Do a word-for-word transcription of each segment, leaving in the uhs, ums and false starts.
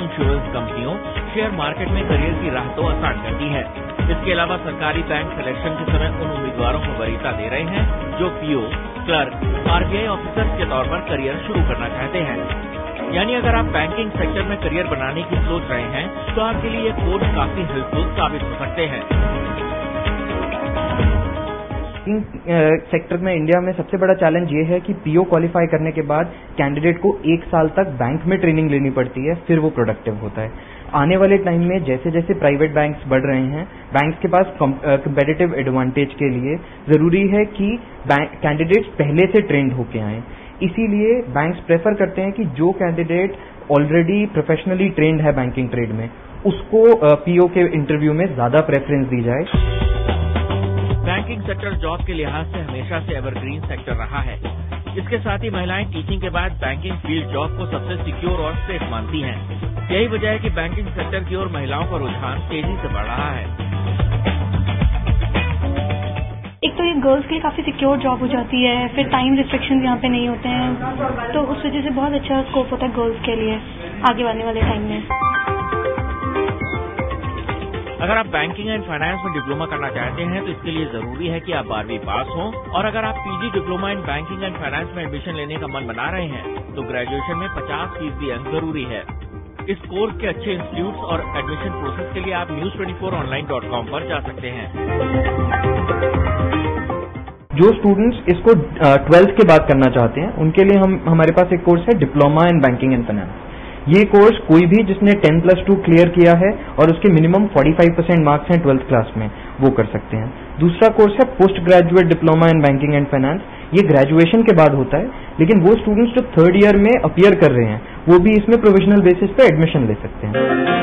Insurance कंपनियों, share market में career की राह तो आसान करती है। इसके अलावा सरकारी बैंक सिलेक्शन के समय उन उम्मीदवारों को वरीयता दे रहे हैं जो पीओ, क्लर्क, आरबीआई ऑफिसर के तौर पर करियर शुरू करना चाहते हैं। यानी अगर आप बैंकिंग सेक्टर में करियर बनाने की सोच रहे हैं तो आपके लिए ये कोर्स काफी हेल्पफुल साबित हो सकते हैं। बैंकिंग सेक्टर में इंडिया में सबसे बड़ा चैलेंज ये है कि पीओ क्वालिफाई करने के बाद कैंडिडेट को एक साल तक बैंक में ट्रेनिंग लेनी पड़ती है, फिर वो प्रोडक्टिव होता है। आने वाले टाइम में जैसे जैसे प्राइवेट बैंक्स बढ़ रहे हैं, बैंक्स के पास कंपेटिटिव एडवांटेज के लिए जरूरी है कि कैंडिडेट्स पहले से ट्रेंड होके आएं। इसीलिए बैंक्स प्रेफर करते हैं कि जो कैंडिडेट ऑलरेडी प्रोफेशनली ट्रेंड है बैंकिंग ट्रेड में, उसको पीओ के इंटरव्यू में ज्यादा प्रेफरेंस दी जाए। बैंकिंग सेक्टर जॉब के लिहाज से हमेशा से एवरग्रीन सेक्टर रहा है। इसके साथ ही महिलाएं टीचिंग के बाद बैंकिंग फील्ड जॉब को सबसे सिक्योर और सेफ मानती हैं। यही वजह है कि बैंकिंग सेक्टर की ओर महिलाओं का रुझान तेजी से बढ़ रहा है। एक तो ये गर्ल्स के लिए काफी सिक्योर जॉब हो जाती है, फिर टाइम रिस्ट्रिक्शन यहाँ पे नहीं होते हैं, तो उस वजह से बहुत अच्छा स्कोप होता है गर्ल्स के लिए आगे आने वाले टाइम में। अगर आप बैंकिंग एंड फाइनेंस में डिप्लोमा करना चाहते हैं तो इसके लिए जरूरी है कि आप बारहवीं पास हों, और अगर आप PG diploma in banking and finance में एडमिशन लेने का मन बना रहे हैं तो ग्रेजुएशन में पचास फीसदी अंक जरूरी है। इस कोर्स के अच्छे इंस्टीट्यूट्स और एडमिशन प्रोसेस के लिए आप news twenty four online dot com पर जा सकते हैं। जो स्टूडेंट्स इसको ट्वेल्थ के बाद करना चाहते हैं उनके लिए हम हमारे पास एक कोर्स है diploma in banking and finance. ये कोर्स कोई भी जिसने टेन प्लस टू क्लियर किया है और उसके मिनिमम पैंतालीस परसेंट मार्क्स हैं ट्वेल्थ क्लास में, वो कर सकते हैं। दूसरा कोर्स है post graduate diploma in banking and finance. ये ग्रेजुएशन के बाद होता है, लेकिन वो स्टूडेंट्स जो थर्ड ईयर में अपीयर कर रहे हैं वो भी इसमें प्रोविजनल बेसिस पे एडमिशन ले सकते हैं।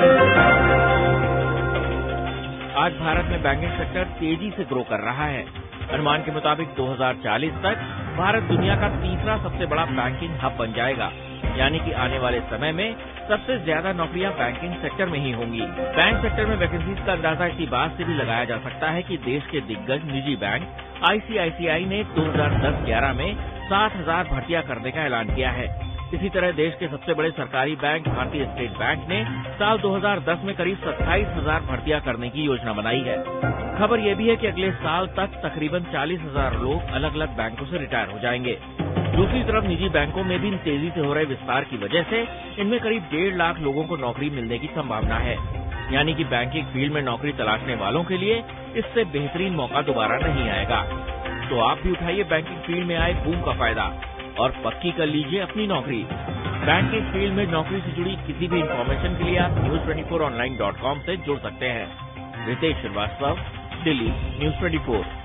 आज भारत में बैंकिंग सेक्टर तेजी से ग्रो कर रहा है। अनुमान के मुताबिक दो हज़ार चालीस तक भारत दुनिया का तीसरा सबसे बड़ा बैंकिंग हब बन जाएगा। यानी कि आने वाले समय में सबसे ज्यादा नौकरियां बैंकिंग सेक्टर में ही होंगी। बैंक सेक्टर में वैकेंसीज का अंदाजा इसी बात से भी लगाया जा सकता है कि देश के दिग्गज निजी बैंक आईसीआईसीआई ने दो हज़ार दस ग्यारह में सात हजार भर्तियां करने का ऐलान किया है। इसी तरह देश के सबसे बड़े सरकारी बैंक भारतीय स्टेट बैंक ने साल दो हज़ार दस में करीब सत्ताईस हजार भर्तियां करने की योजना बनाई है। खबर यह भी है कि अगले साल तक तकरीबन चालीस हजार लोग अलग अलग बैंकों से रिटायर हो जाएंगे। दूसरी तरफ निजी बैंकों में भी तेजी से हो रहे विस्तार की वजह से इनमें करीब डेढ़ लाख लोगों को नौकरी मिलने की संभावना है। यानी कि बैंकिंग फील्ड में नौकरी तलाशने वालों के लिए इससे बेहतरीन मौका दोबारा नहीं आएगा। तो आप भी उठाइए बैंकिंग फील्ड में आए बूम का फायदा और पक्की कर लीजिए अपनी नौकरी। बैंकिंग फील्ड में नौकरी से जुड़ी किसी भी इंफॉर्मेशन के लिए आप news twenty four online dot com से जुड़ सकते हैं। Ritesh Srivastava, Delhi, news twenty four.